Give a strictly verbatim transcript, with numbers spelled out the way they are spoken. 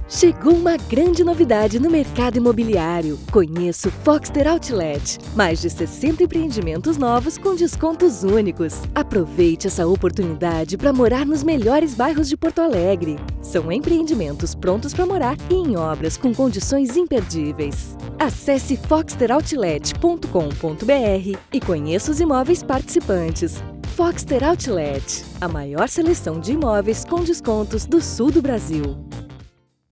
Chegou uma grande novidade no mercado imobiliário. Conheça o Foxter Outlet. Mais de sessenta empreendimentos novos com descontos únicos. Aproveite essa oportunidade para morar nos melhores bairros de Porto Alegre. São empreendimentos prontos para morar e em obras com condições imperdíveis. Acesse foxter outlet ponto com ponto br e conheça os imóveis participantes. Foxter Outlet, a maior seleção de imóveis com descontos do sul do Brasil.